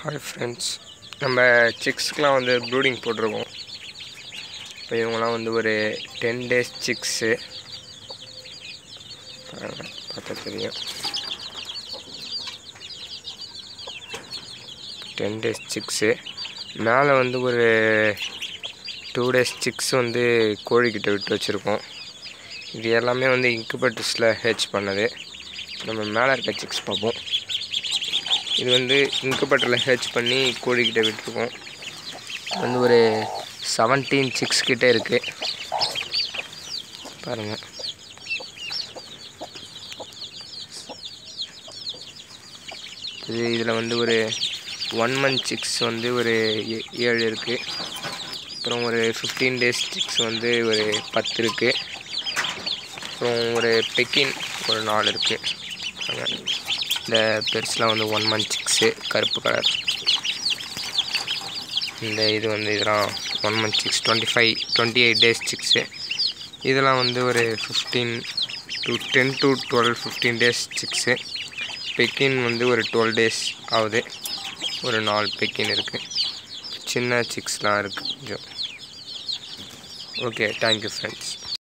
Hi friends, நம்ம சிக்ஸ்க்குலாம் வந்து ப்ரூடிங் போட்டிருக்கோம். இப்போ இவங்களாம் வந்து ஒரு 10 days சிக்ஸு பார்த்தா தெரியும். 10 days சிக்ஸு மேலே வந்து ஒரு 2 days சிக்ஸ் வந்து கோழிக்கிட்ட விட்டு வச்சுருக்கோம். இது எல்லாமே வந்து இன்குபேட்டர்ஸில் ஹேட்ச் பண்ணது. நம்ம மேலே இருக்க சிக்ஸ் பார்ப்போம். இது வந்து இன்குபேட்டரில் ஹேட்ச் பண்ணி கோழிக்கிட்ட விட்டுருக்கோம். வந்து ஒரு 17 சிக்ஸ் கிட்டே இருக்குது பாருங்கள். இதில் வந்து ஒரு 1 month சிக்ஸ் வந்து ஒரு 7 இருக்குது. அப்புறம் ஒரு 15 days சிக்ஸ் வந்து ஒரு 10 இருக்குது. அப்புறம் ஒரு பெக்கின் ஒரு 4 இருக்குது. இந்த பெருசுலாம் வந்து 1 month சிக்ஸு கருப்பு கலர். இந்த இது வந்து இதெல்லாம் 1 month சிக்ஸ் 28 days சிக்ஸு. இதெல்லாம் வந்து ஒரு 10 to 12 15 days சிக்ஸு. பெக்கின் வந்து ஒரு 12 days ஆகுது. ஒரு 4 பெக்கின் இருக்குது. சின்ன சிக்ஸ்லாம் இருக்குது கொஞ்சம். Okay, thank you friends.